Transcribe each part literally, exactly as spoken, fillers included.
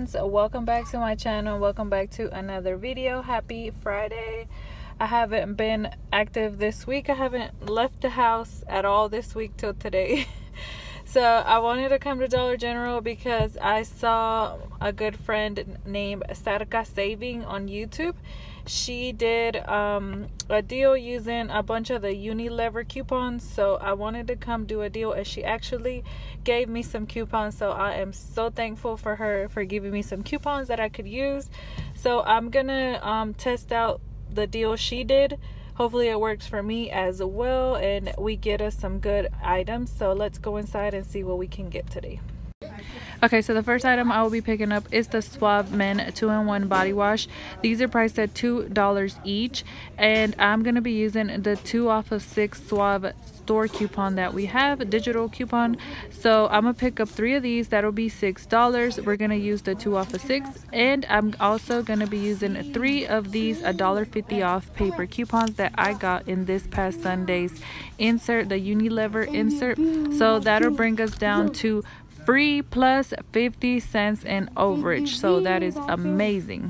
friends, welcome back to my channel. Welcome back to another video. Happy Friday. I haven't been active this week. I haven't left the house at all this week till today. So I wanted to come to Dollar General because I saw a good friend named Sarka Saving on YouTube. She did um, a deal using a bunch of the Unilever coupons, so I wanted to come do a deal, and she actually gave me some coupons, so I am so thankful for her for giving me some coupons that I could use. So I'm gonna um, test out the deal she did. Hopefully it works for me as well and we get us some good items. So let's go inside and see what we can get today. Okay, so the first item I will be picking up is the Suave Men two in one body wash. These are priced at two dollars each, and I'm going to be using the two off of six Suave store coupon that we have, a digital coupon. So I'm going to pick up three of these. That'll be six dollars. We're going to use the two off of six, and I'm also going to be using three of these a dollar fifty off paper coupons that I got in this past Sunday's insert, the Unilever insert. So that'll bring us down to free plus fifty cents in overage, so that is amazing.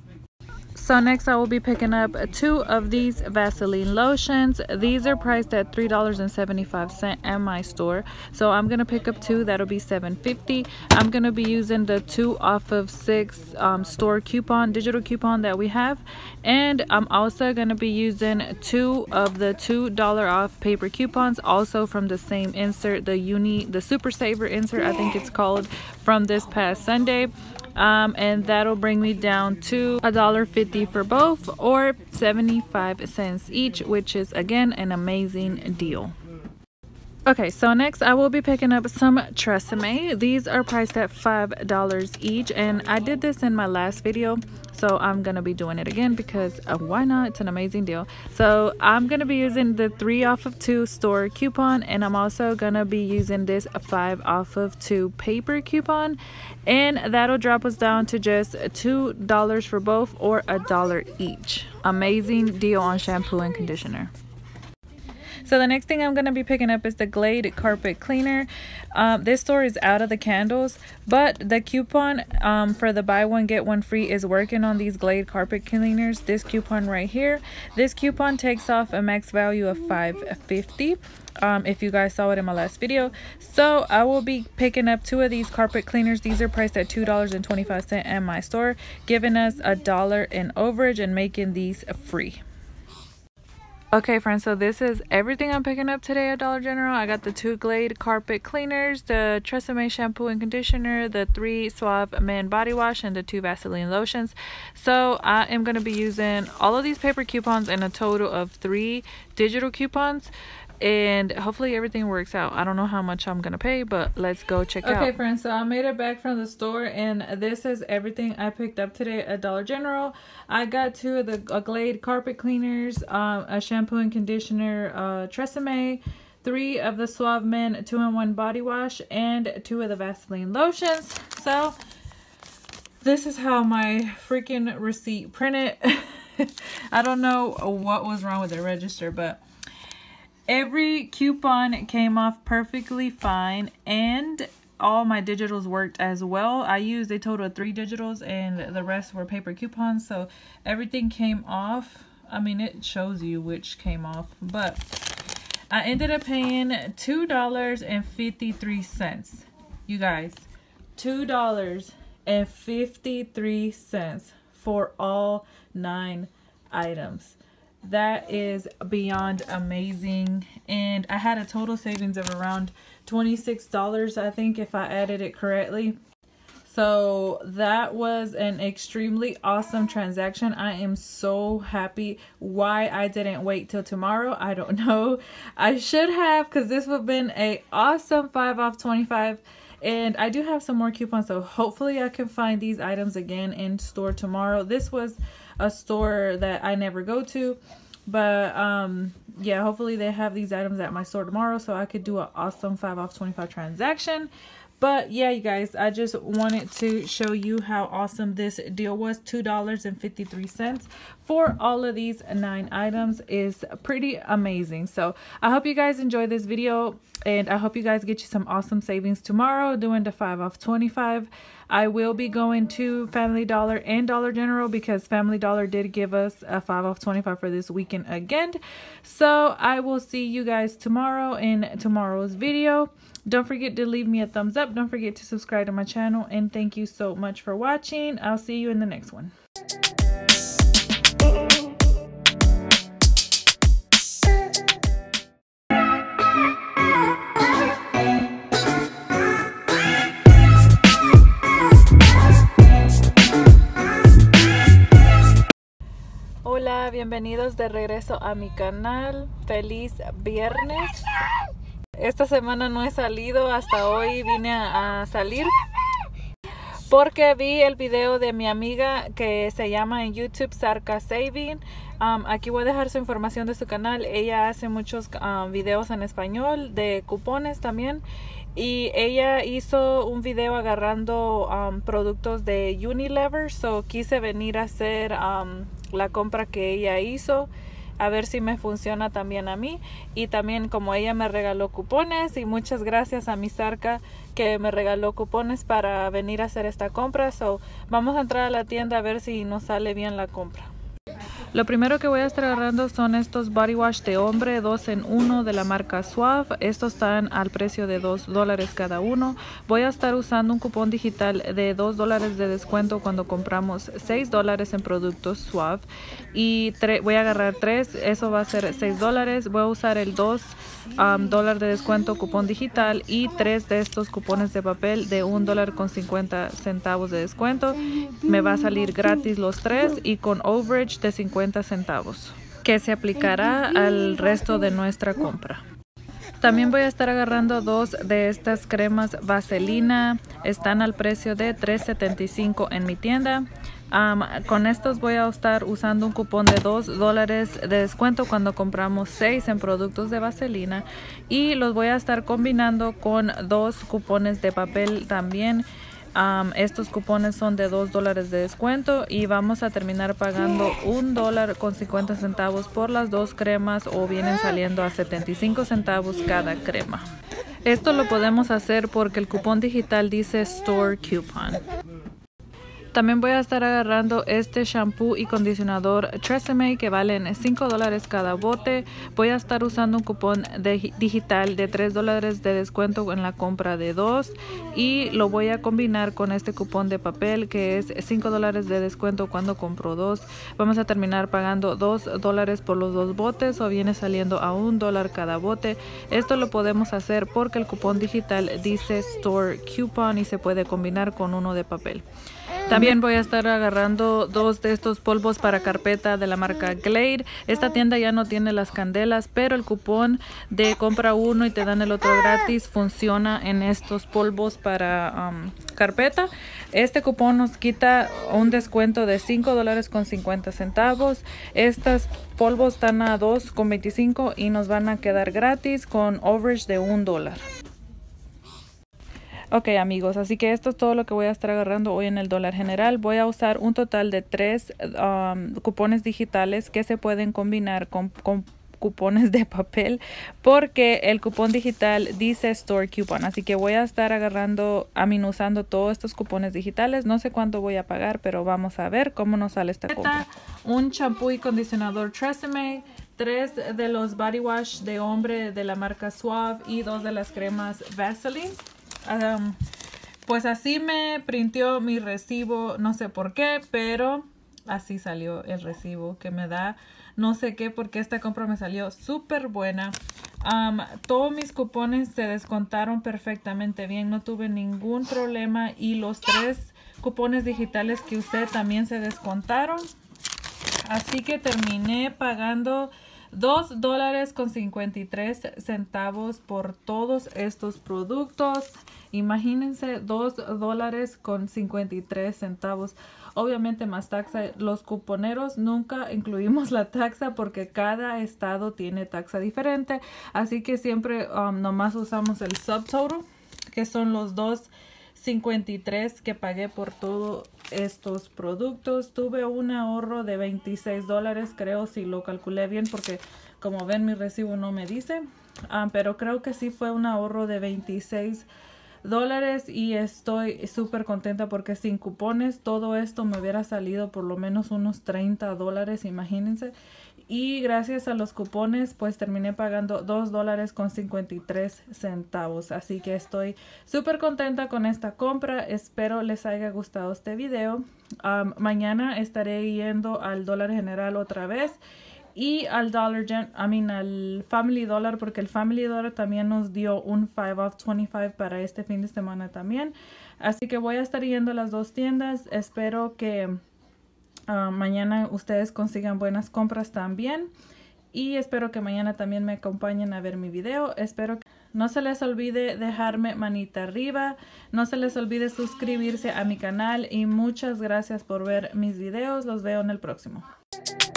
So next I will be picking up two of these Vaseline lotions. These are priced at three dollars and seventy-five cents at my store, so I'm gonna pick up two. That'll be seven fifty. I'm gonna be using the two off of six um, store coupon, digital coupon that we have, and I'm also gonna be using two of the two dollar off paper coupons, also from the same insert, the uni the Super Saver insert, I think it's called, from this past Sunday. Um, and that'll bring me down to a dollar fifty for both, or seventy-five cents each, which is again an amazing deal. Okay, so next I will be picking up some Tresemme. These are priced at five dollars each, and I did this in my last video, so I'm gonna be doing it again because uh, why not? It's an amazing deal. So I'm gonna be using the three off of two store coupon, and I'm also gonna be using this five off of two paper coupon, and that'll drop us down to just two dollars for both, or a dollar each. Amazing deal on shampoo and conditioner. So the next thing I'm going to be picking up is the Glade carpet cleaner. Um, this store is out of the candles, but the coupon um, for the buy one get one free is working on these Glade carpet cleaners. This coupon right here, this coupon takes off a max value of five fifty. Um, if you guys saw it in my last video. So I will be picking up two of these carpet cleaners. These are priced at two dollars and twenty-five cents at my store, giving us a dollar in overage and making these free. Okay friends, so this is everything I'm picking up today at Dollar General. I got the two Glade carpet cleaners, the Tresemme shampoo and conditioner, the three Suave Men body wash, and the two Vaseline lotions. So I am going to be using all of these paper coupons and a total of three digital coupons, and hopefully everything works out. I don't know how much I'm gonna pay, but let's go check okay, out. Okay friends, so I made it back from the store, and this is everything I picked up today at Dollar General. I got two of the uh, Glade carpet cleaners, um, a shampoo and conditioner, uh, Tresemme, three of the Suave Men two in one body wash, and two of the Vaseline lotions. So this is how my freaking receipt printed. I don't know what was wrong with the register, but every coupon came off perfectly fine, and all my digitals worked as well. I used a total of three digitals, and the rest were paper coupons, so everything came off. I mean, it shows you which came off, but I ended up paying two dollars and fifty-three cents. You guys, two dollars and fifty-three cents for all nine items. That is beyond amazing, and I had a total savings of around twenty-six dollars, I think, if I added it correctly. So that was an extremely awesome transaction. I am so happy. Why I didn't wait till tomorrow, I don't know. I should have, because this would have been a awesome five off twenty-five. And I do have some more coupons, so hopefully I can find these items again in store tomorrow. This was a store that I never go to, but um yeah, hopefully they have these items at my store tomorrow, so I could do an awesome five off twenty-five transaction. But yeah, you guys, I just wanted to show you how awesome this deal was. Two dollars and fifty-three cents for all of these nine items is pretty amazing. So I hope you guys enjoy this video, and I hope you guys get you some awesome savings tomorrow doing the five off twenty-five. I will be going to Family Dollar and Dollar General because Family Dollar did give us a five off twenty-five for this weekend again. So I will see you guys tomorrow in tomorrow's video. Don't forget to leave me a thumbs up. Don't forget to subscribe to my channel. And thank you so much for watching. I'll see you in the next one. Hola, bienvenidos de regreso a mi canal. Feliz viernes. Esta semana no he salido, hasta hoy vine a, a salir porque vi el video de mi amiga que se llama en YouTube Sarka Saving. Um, aquí voy a dejar su información de su canal. Ella hace muchos um, videos en español de cupones también. Y ella hizo un video agarrando um, productos de Unilever. So quise venir a hacer um, la compra que ella hizo, a ver si me funciona también a mí. Y también como ella me regaló cupones, y muchas gracias a mi Sarka que me regaló cupones para venir a hacer esta compra. So vamos a entrar a la tienda a ver si nos sale bien la compra. Lo primero que voy a estar agarrando son estos body wash de hombre dos en uno de la marca Suave. Estos están al precio de dos dólares cada uno. Voy a estar usando un cupón digital de dos dólares de descuento cuando compramos seis dólares en productos Suave. Y voy a agarrar tres, eso va a ser seis dólares. Voy a usar el dos um, dólar de descuento cupón digital y tres de estos cupones de papel de un dólar con cincuenta centavos de descuento. Me va a salir gratis los tres y con overage de cincuenta centavos, que se aplicará al resto de nuestra compra. También voy a estar agarrando dos de estas cremas vaselina. Están al precio de tres setenta y cinco en mi tienda. Um, con estos voy a estar usando un cupón de dos dólares de descuento cuando compramos seis en productos de vaselina. Y los voy a estar combinando con dos cupones de papel también. Um, estos cupones son de dos dólares de descuento y vamos a terminar pagando un dólar con cincuenta centavos por las dos cremas, o vienen saliendo a setenta y cinco centavos cada crema. Esto lo podemos hacer porque el cupón digital dice Store Coupon. También voy a estar agarrando este shampoo y condicionador Tresemme que valen cinco dólares cada bote. Voy a estar usando un cupón de, digital de tres dólares de descuento en la compra de dos. Y lo voy a combinar con este cupón de papel que es cinco dólares de descuento cuando compro dos. Vamos a terminar pagando dos dólares por los dos botes, o viene saliendo a un dólar cada bote. Esto lo podemos hacer porque el cupón digital dice Store Coupon y se puede combinar con uno de papel. También voy a estar agarrando dos de estos polvos para carpeta de la marca Glade. Esta tienda ya no tiene las candelas, pero el cupón de compra uno y te dan el otro gratis funciona en estos polvos para um, carpeta. Este cupón nos quita un descuento de cinco dólares con cincuenta centavos. Estos polvos están a dos con veinticinco y nos van a quedar gratis con overage de un dólar. Ok amigos, así que esto es todo lo que voy a estar agarrando hoy en el dólar general. Voy a usar un total de tres um, cupones digitales que se pueden combinar con, con cupones de papel, porque el cupón digital dice Store Coupon. Así que voy a estar agarrando, a mí usando todos estos cupones digitales. No sé cuánto voy a pagar, pero vamos a ver cómo nos sale esta compra. Un champú y condicionador Tresemme, tres de los body wash de hombre de la marca Suave y dos de las cremas Vaseline. Um, pues así me printió mi recibo, no sé por qué, pero así salió el recibo que me da. No sé qué, porque esta compra me salió súper buena. Um, todos mis cupones se descontaron perfectamente bien, no tuve ningún problema, y los tres cupones digitales que usé también se descontaron. Así que terminé pagando dos dólares con cincuenta y tres centavos por todos estos productos. Imagínense, dos dólares con cincuenta y tres centavos. Obviamente más taxa. Los cuponeros nunca incluimos la taxa porque cada estado tiene taxa diferente. Así que siempre um, nomás usamos el subtotal, que son los dos cincuenta y tres que pagué por todos estos productos. Tuve un ahorro de veintiséis dólares, creo, si lo calculé bien, porque como ven mi recibo no me dice, um, pero creo que sí fue un ahorro de veintiséis dólares y estoy súper contenta porque sin cupones todo esto me hubiera salido por lo menos unos treinta dólares, imagínense. Y gracias a los cupones pues terminé pagando dos dólares con cincuenta y tres centavos. Así que estoy súper contenta con esta compra. Espero les haya gustado este video. Um, mañana estaré yendo al Dólar General otra vez. Y al Dollar Gen, I mean al Family Dollar, porque el Family Dollar también nos dio un five off twenty-five para este fin de semana también. Así que voy a estar yendo a las dos tiendas. Espero que uh, mañana ustedes consigan buenas compras también. Y espero que mañana también me acompañen a ver mi video. Espero que no se les olvide dejarme manita arriba. No se les olvide suscribirse a mi canal. Y muchas gracias por ver mis videos. Los veo en el próximo.